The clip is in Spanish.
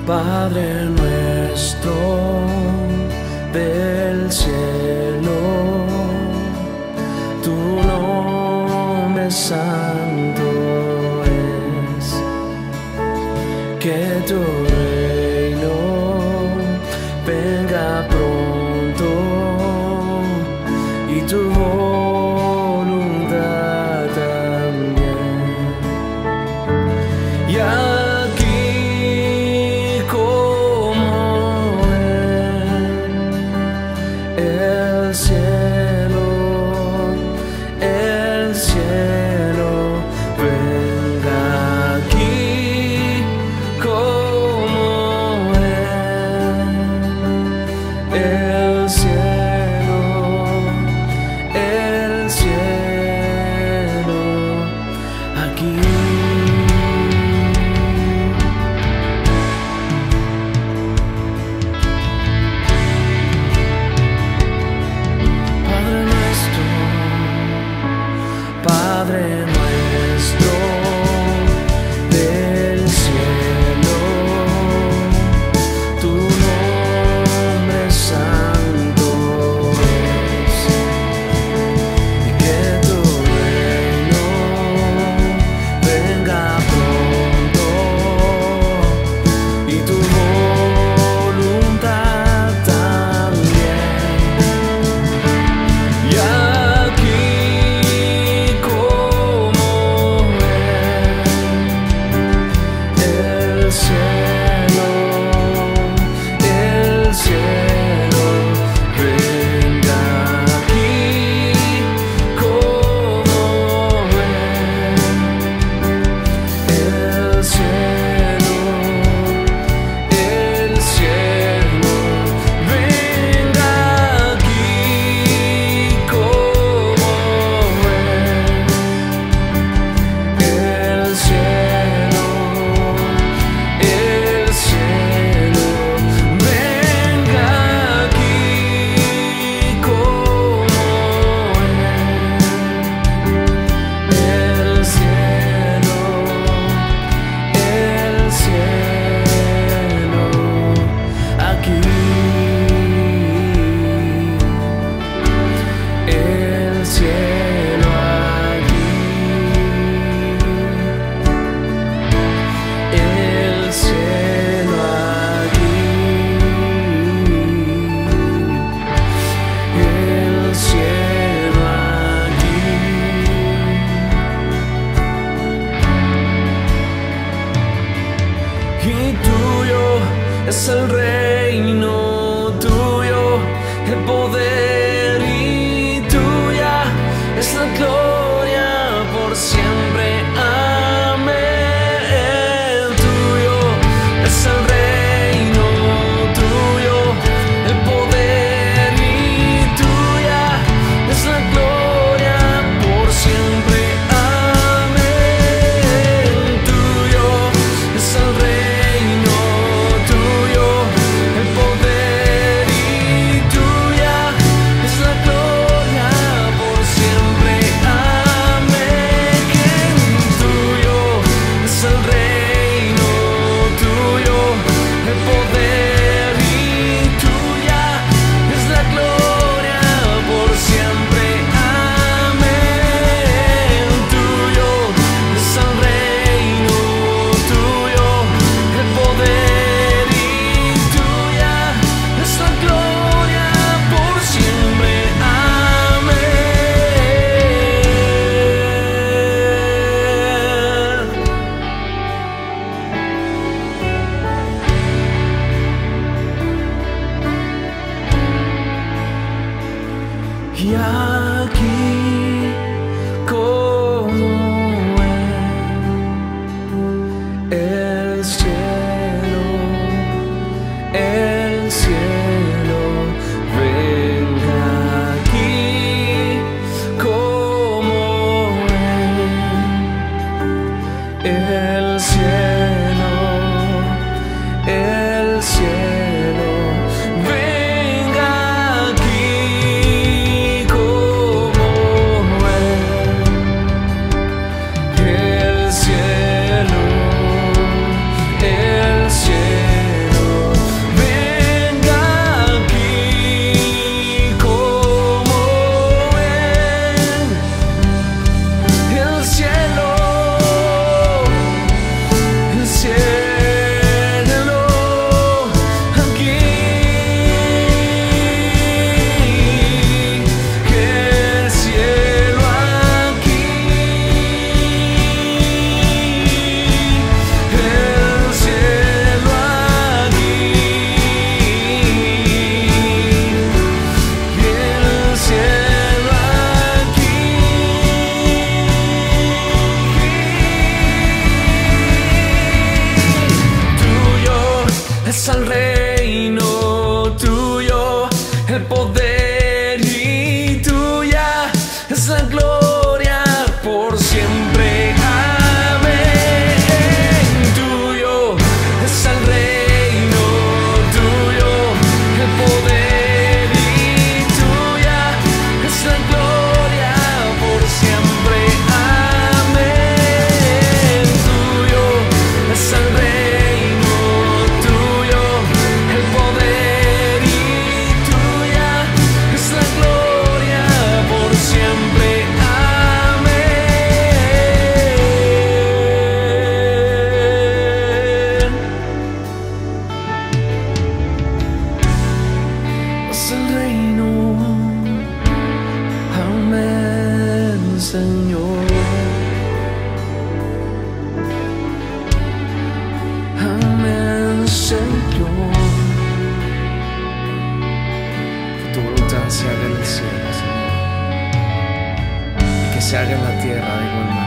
Padre nuestro del cielo, tu nombre santo es, que tu reino venga pronto y tu voluntad también. Y aquí como en el cielo, venga aquí como en el cielo, aquí. Padre nuestro del cielo, tu nombre santo es, y que tu reino venga pronto y tu voluntad también. Y tuyo es el reino, tuyo el poder y tuya es la gloria por siempre. Amén. Tuyo es el reino, tuyo el poder y tuya es la gloria por siempre. Amén. Tuyo es el reino, y aquí como en el cielo, venga aquí como en el cielo, venga aquí como en el cielo. es el reino tuyo, el poder y tuya es la gloria por siempre. Amén. Tuyo es el reino tuyo, el poder y tuya es la gloria por siempre. Amén. Tuyo es el reino tuyo, el poder y tuya es la gloria por siempre. Es el reino, amén, Señor, amén, Señor. Que tu voluntad se haga en el cielo, Señor, y que se haga en la tierra de igual manera.